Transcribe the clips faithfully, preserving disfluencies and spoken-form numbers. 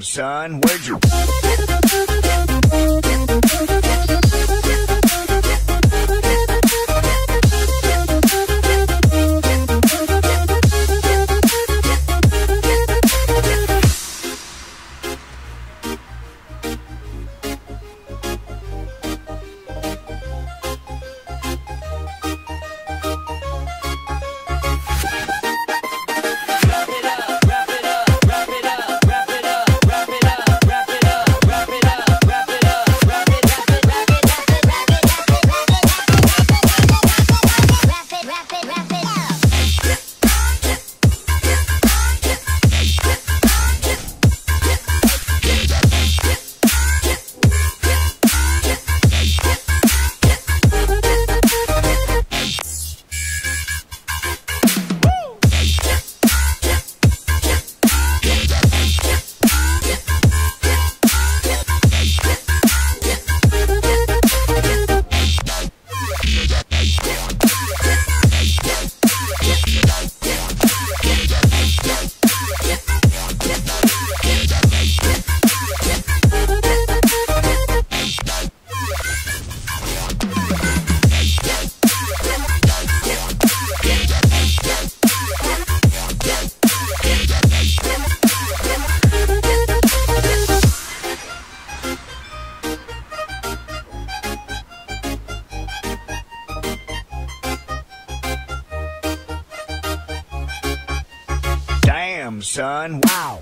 son, where'd you... Damn, son, wow.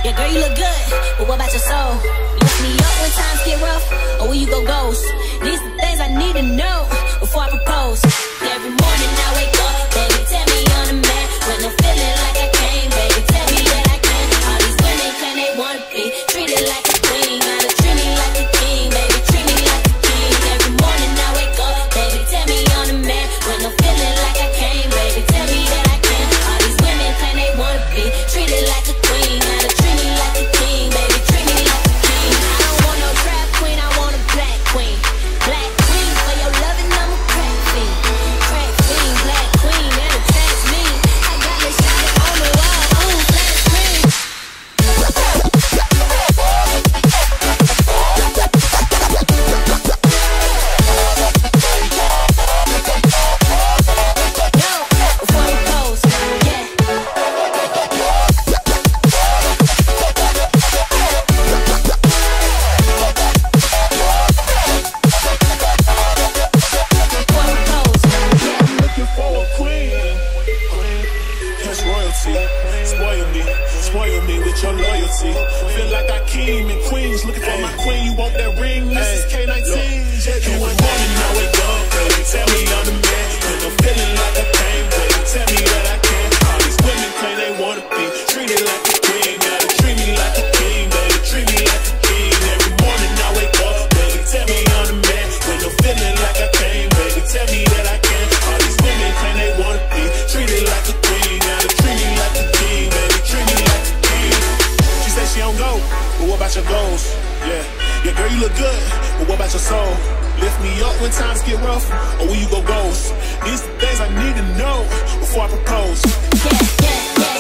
Yeah, girl, you look good, but what about your soul? Lift me up when times get rough, or will you go ghost? These are the things I need to know before I propose. Every morning I wake up, baby, tell me I'm the man. When I'm feeling like I can't, baby, tell me that I can. All these women claim they wanna be treated like a queen. Gotta treat me like a king, baby, treat me like a king. Every morning I wake up, baby, tell me I'm the man. When I'm feeling like I can't, baby, tell me that I can. All these women claim they wanna be treated like a queen. Gotta treat me like a king, baby, treat me like a king. I don't want no trap queen, I want a black queen. Black queen, for your loving, I'm a crack fiend. Crack fiend, black queen, that attracts me. I got this shot on the wall, ooh, flat screen. Spoil me, spoil me with your loyalty. Feel like I king and queens. Looking for my queen, you want that ring? This is K nineteen. Every morning I wake up, baby, tell me I'm the man. When I'm feeling like a pain, baby, tell me that I can. All these women claim they wanna be treated like a queen. Gotta treat me like a king, baby, treat me like a king. Every morning I wake up, baby, tell me I'm the man. When I'm feeling like I can't, baby, tell me that I can. All these women claim they wanna be treated like a queen. Gotta treat me like a king, baby, treat me like a king. She say she don't go, but what about your goals? Yeah, yeah, girl, you look good, but what about your soul? Lift me up when times get rough, or will you go ghost? These are the things I need to know before I propose. Yeah, yeah, yeah.